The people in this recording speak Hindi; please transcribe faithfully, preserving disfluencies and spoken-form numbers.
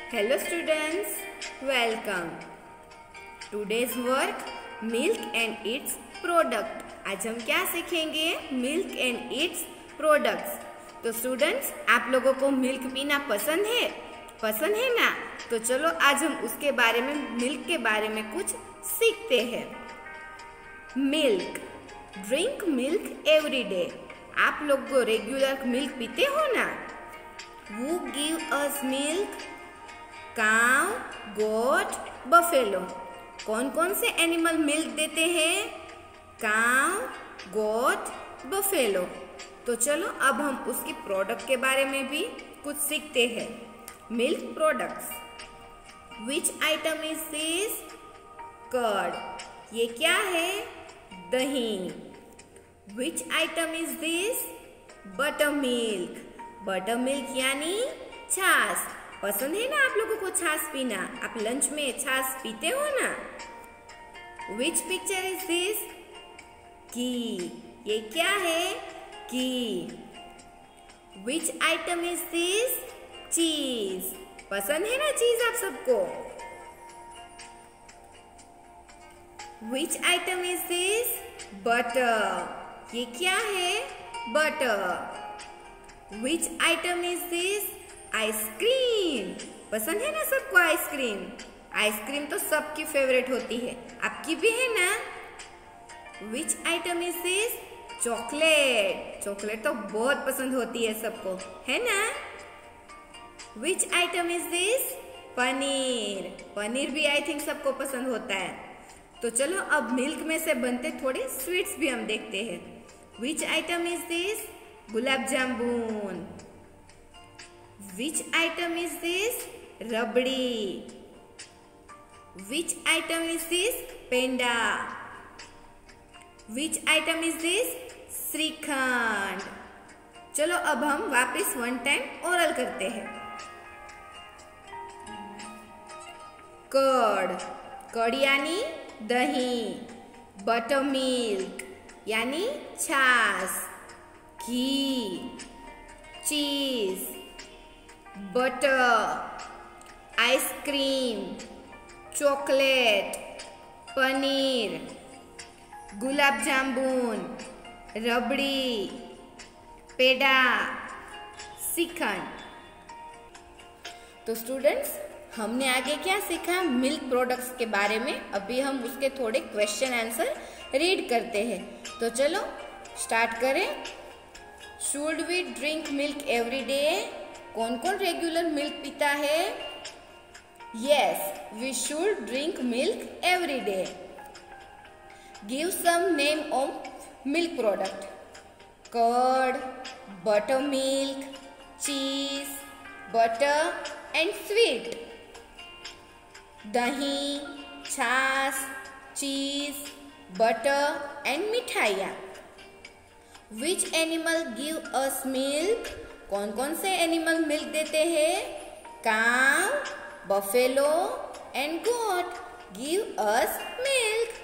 Hello students, welcome. Today's work milk and its product. आज हम क्या सीखेंगे? Milk and its products. तो स्टूडेंट्स, आप लोगों को मिल्क पीना पसंद है? पसंद है ना? तो चलो आज हम उसके बारे में, मिल्क के बारे में कुछ सीखते हैं. Milk, drink milk every day. आप लोग को रेगुलर मिल्क पीते हो ना? Who give us milk? Cow, goat, buffalo. कौन कौन से एनिमल मिल्क देते हैं? Cow, goat, buffalo. तो चलो अब हम उसकी प्रोडक्ट के बारे में भी कुछ सीखते हैं. Milk products. Which item is this? Curd. ये क्या है? दही. Which item is this? Butter milk. Butter milk यानी छाछ. पसंद है ना आप लोगों को छाछ पीना? आप लंच में छाछ पीते हो ना? Which picture is this? Ghee. ये क्या है? Ghee. Which item is this? Cheese. पसंद है ना चीज आप सबको? Which item is this? Butter. ये क्या है? Butter. Which item is this? Ice cream. पसंद है ना सबको आइसक्रीम? आइसक्रीम तो सबकी फेवरेट होती है. आपकी भी है ना? Which item is this? Chocolate. Chocolate तो बहुत पसंद होती है सबको, है ना? Which item is this? Paneer. Paneer भी आई थिंक सबको पसंद होता है. तो चलो अब मिल्क में से बनते थोड़े स्वीट्स भी हम देखते हैं. Which item is this? Gulab jamun. Which item is this? Rabdi. Which item is this? Penda. Which item is this? Shrikhand. चलो अब हम वापस वन टाइम ओरल करते हैं. कर्ड. कर्ड यानी दही. बटर मिल्क यानी छाछ. Ghee. Cheese. Butter. Ice cream. Chocolate. Paneer. Gulab jamun. Rabri. Peda. Shrikhand. तो स्टूडेंट्स, हमने आगे क्या सीखा मिल्क प्रोडक्ट्स के बारे में. अभी हम उसके थोड़े क्वेश्चन आंसर रीड करते हैं. तो चलो स्टार्ट करें. Should we drink milk every day? कौन कौन रेगुलर मिल्क पीता है? Yes, we should drink milk every day. Give some name of milk product. Curd, butter milk, cheese, butter and sweet. दही, छाछ, चीज, बटर एंड मिठाइयाँ. Which animal give us milk? कौन कौन से एनिमल मिल्क देते हैं? Cow, buffalo and goat give us milk.